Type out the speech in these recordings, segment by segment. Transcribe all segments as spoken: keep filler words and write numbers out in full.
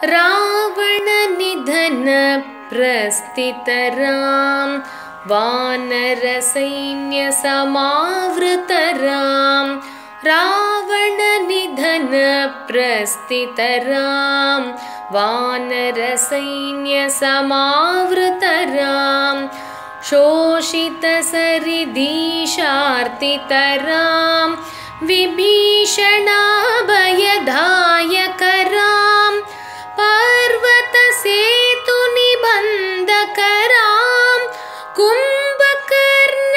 रावण निधन प्रस्थितरां वानर सैन्य समावृतरां रावण निधन प्रस्थितरां वानर सैन्य समावृतरां शोषित सरिदीशार्तितरां विभीषणाभयदायकरां पर्वत सेतु निबन्धकरां कुम्भकर्ण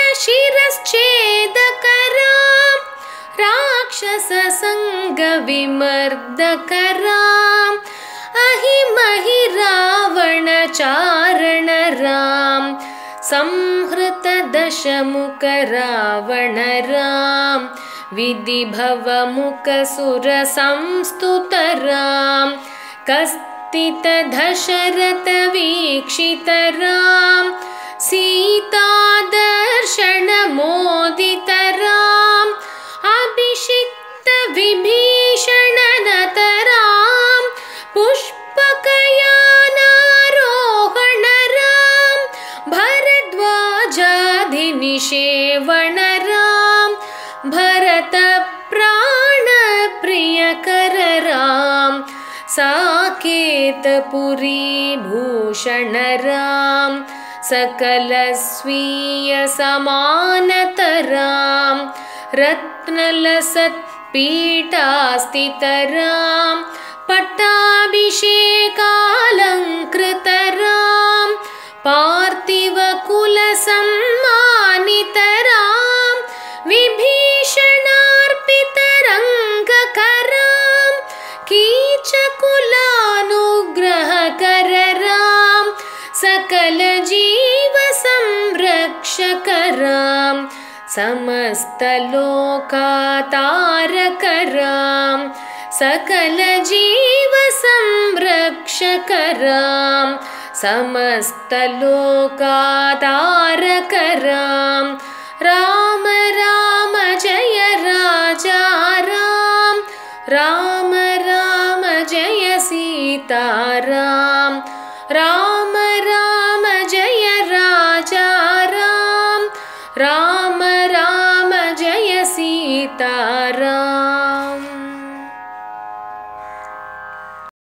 शिरश्छेदकरां राक्षस संग विमर्दकरां अहिमहि रावण चारण राम संहृत दशमुख रावण राम विधिभव मुख सुर संस्तुत राम कस्तित दशरथ वीक्षित राम सीता दर्शन मोदित राम अभिषिक्त विभीषण नत राम पुष्पकयानारोहण राम भरद्वाजाधिनिषेवण राम भरत प्राण प्रियकर राम साकेतपुरी भूषण राम सकल स्वीय समानत राम रत्नलसत् पीठास्थित राम पट्टाभिषेकालंकृत राम पार्थिव कुल सम्मानित राम विभीषणार्पित रंगकरां कीचकुलानुग्रहकर राम सकल जीव संरक्षक राम समस्त लोकातारक राम सकल जीव संरक्षक राम समस्त लोकातारक राम राम राम जय राजा राम राम राम जय सीता राम राम राम जय राजा राम राम राम जय सीता